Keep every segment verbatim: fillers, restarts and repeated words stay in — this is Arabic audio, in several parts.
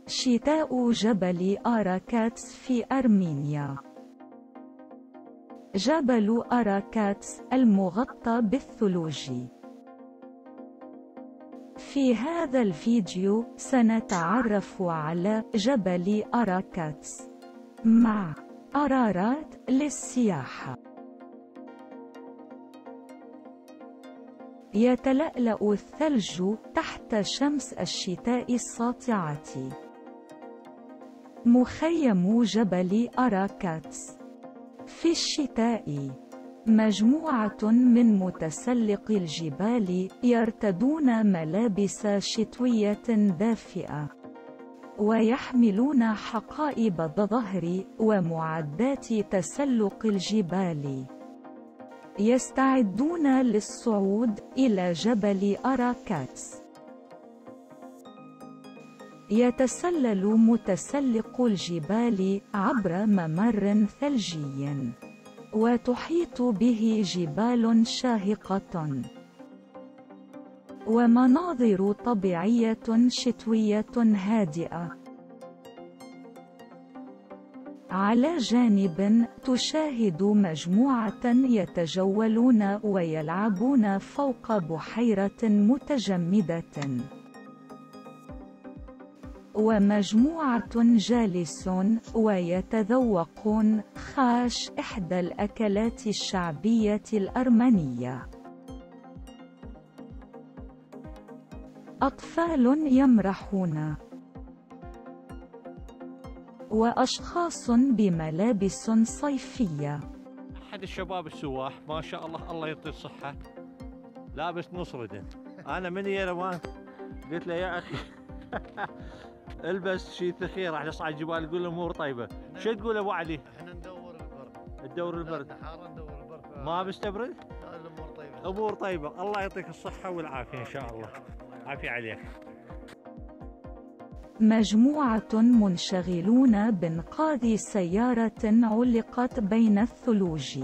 شتاء جبل أراكاتس في أرمينيا. جبل أراكاتس المغطى بالثلوج. في هذا الفيديو سنتعرف على جبل أراكاتس مع أرارات للسياحة. يتلألأ الثلج تحت شمس الشتاء الساطعة. مخيم جبل أراكاتس. في الشتاء مجموعة من متسلقي الجبال يرتدون ملابس شتوية دافئة، ويحملون حقائب الظهر ومعدات تسلق الجبال. يستعدون للصعود إلى جبل أراكاتس. يتسلل متسلق الجبال عبر ممر ثلجي، وتحيط به جبال شاهقة ومناظر طبيعية شتوية هادئة. على جانب تشاهد مجموعة يتجولون ويلعبون فوق بحيرة متجمدة، ومجموعة جالسون ويتذوقون خاش إحدى الأكلات الشعبية الأرمنية. أطفال يمرحون، وأشخاص بملابس صيفية. أحد الشباب السواح ما شاء الله الله يعطيه الصحة لابس نص ردن. أنا من يروان قلت له يا أخي البس شيء ثخير راح نصعد الجبال. يقول الأمور طيبة. شو تقول أبو علي؟ احنا ندور البرد. تدور البرد؟ حارة ندور البرد. ما بستبرد؟ لا الأمور طيبة. أمور طيبة. الله يعطيك الصحة والعافية إن شاء الله. عافية عليك. مجموعة منشغلون بإنقاذ سيارة علقت بين الثلوج،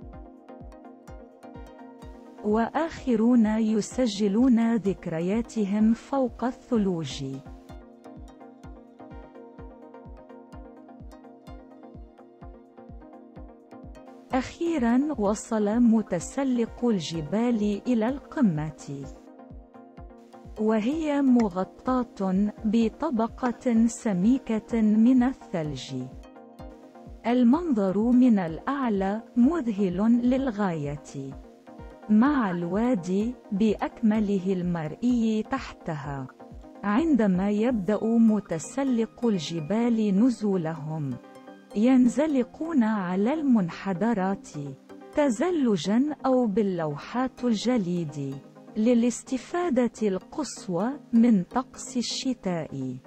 وآخرون يسجلون ذكرياتهم فوق الثلوج. أخيراً وصل متسلق الجبال إلى القمة، وهي مغطاة بطبقة سميكة من الثلج. المنظر من الأعلى مذهل للغاية، مع الوادي بأكمله المرئي تحتها. عندما يبدأ متسلق الجبال نزولهم، ينزلقون على المنحدرات تزلجاً أو باللوحات الجليد للاستفادة القصوى من طقس الشتاء.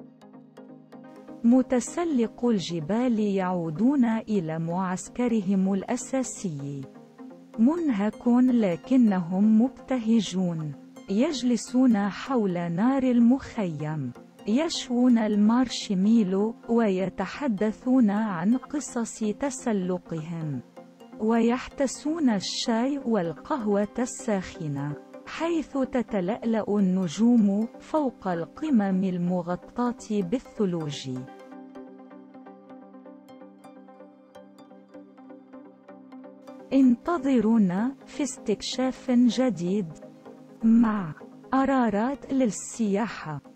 متسلقو الجبال يعودون إلى معسكرهم الأساسي، منهكون لكنهم مبتهجون. يجلسون حول نار المخيم، يشوون المارشميلو ويتحدثون عن قصص تسلقهم، ويحتسون الشاي والقهوة الساخنة، حيث تتلألأ النجوم فوق القمم المغطاة بالثلوج. انتظرونا في استكشاف جديد مع أرارات للسياحة.